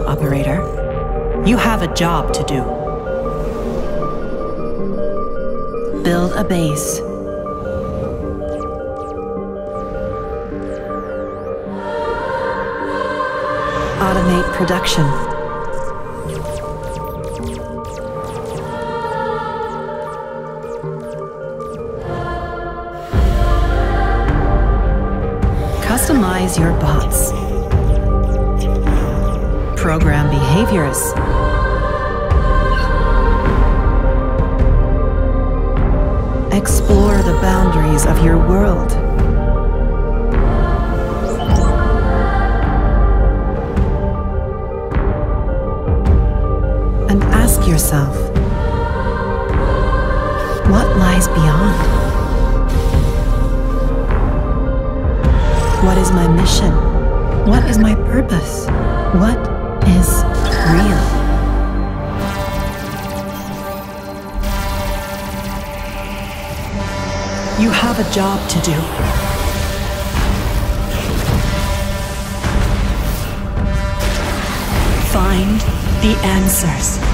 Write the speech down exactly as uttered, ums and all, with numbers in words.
operator. You have a job to do. Build a base. Automate production. Customize your bots. Program behaviors. Explore the boundaries of your world. And ask yourself, what lies beyond? What is my mission? What is my purpose? What is real? You have a job to do. Find the answers.